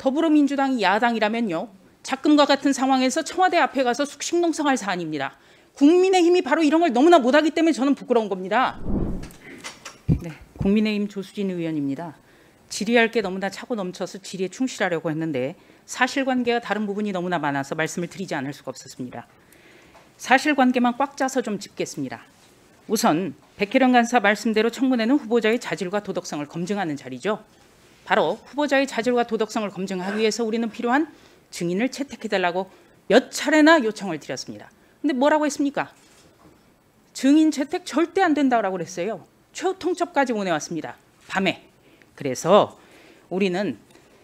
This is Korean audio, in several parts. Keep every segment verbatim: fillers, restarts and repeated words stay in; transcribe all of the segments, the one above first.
더불어민주당이 야당이라면요, 작금과 같은 상황에서 청와대 앞에 가서 숙식농성할 사안입니다. 국민의힘이 바로 이런 걸 너무나 못하기 때문에 저는 부끄러운 겁니다. 네, 국민의힘 조수진 의원입니다. 질의할 게 너무나 차고 넘쳐서 질의에 충실하려고 했는데 사실관계가 다른 부분이 너무나 많아서 말씀을 드리지 않을 수가 없었습니다. 사실관계만 꽉 짜서 좀 짚겠습니다. 우선 백혜련 간사 말씀대로 청문회는 후보자의 자질과 도덕성을 검증하는 자리죠. 바로 후보자의 자질과 도덕성을 검증하기 위해서 우리는 필요한 증인을 채택해달라고 몇 차례나 요청을 드렸습니다. 근데 뭐라고 했습니까? 증인 채택 절대 안 된다고 그랬어요. 최후 통첩까지 보내왔습니다. 밤에. 그래서 우리는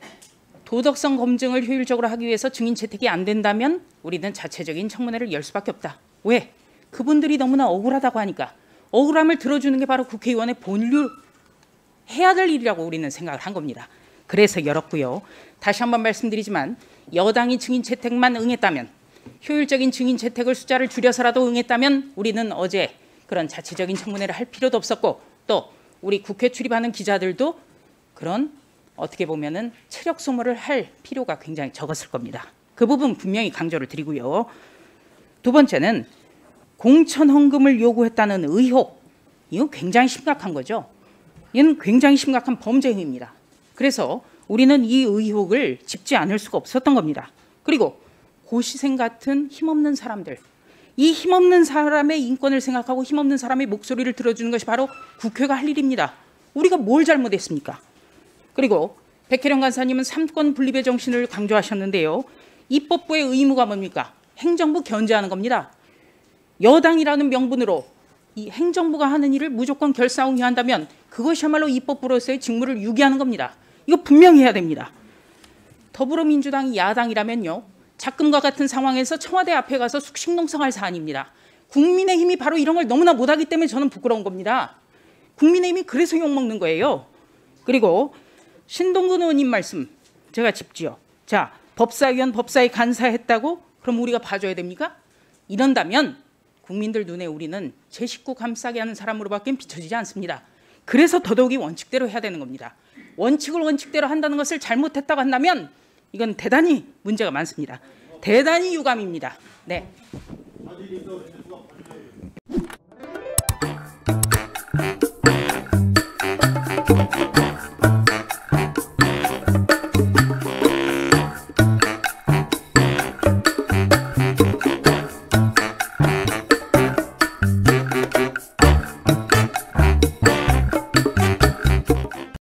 도덕성 검증을 효율적으로 하기 위해서 증인 채택이 안 된다면 우리는 자체적인 청문회를 열 수밖에 없다. 왜? 그분들이 너무나 억울하다고 하니까. 억울함을 들어주는 게 바로 국회의원의 본류 해야 될 일이라고 우리는 생각을 한 겁니다. 그래서 열었고요. 다시 한번 말씀드리지만 여당이 증인 채택만 응했다면, 효율적인 증인 채택을 숫자를 줄여서라도 응했다면 우리는 어제 그런 자체적인 청문회를 할 필요도 없었고, 또 우리 국회 출입하는 기자들도 그런 어떻게 보면은 체력 소모를 할 필요가 굉장히 적었을 겁니다. 그 부분 분명히 강조를 드리고요. 두 번째는 공천 헌금을 요구했다는 의혹, 이거 굉장히 심각한 거죠. 이건 굉장히 심각한 범죄 행위입니다. 그래서 우리는 이 의혹을 짚지 않을 수가 없었던 겁니다. 그리고 고시생 같은 힘없는 사람들, 이 힘없는 사람의 인권을 생각하고 힘없는 사람의 목소리를 들어주는 것이 바로 국회가 할 일입니다. 우리가 뭘 잘못했습니까? 그리고 백혜련 간사님은 삼권 분립의 정신을 강조하셨는데요. 입법부의 의무가 뭡니까? 행정부 견제하는 겁니다. 여당이라는 명분으로 이 행정부가 하는 일을 무조건 결사응의한다면 그것이야말로 입법부로서의 직무를 유기하는 겁니다. 이거 분명히 해야 됩니다. 더불어민주당이 야당이라면요, 작금과 같은 상황에서 청와대 앞에 가서 숙식농성할 사안입니다. 국민의힘이 바로 이런 걸 너무나 못하기 때문에 저는 부끄러운 겁니다. 국민의힘이 그래서 욕먹는 거예요. 그리고 신동근 의원님 말씀 제가 짚지요. 자, 법사위원 법사위 간사했다고 그럼 우리가 봐줘야 됩니까? 이런다면 국민들 눈에 우리는 제 식구 감싸게 하는 사람으로밖에 비춰지지 않습니다. 그래서 더더욱이 원칙대로 해야 되는 겁니다. 원칙을 원칙대로 한다는 것을 잘못했다고 한다면 이건 대단히 문제가 많습니다. 대단히 유감입니다. 네.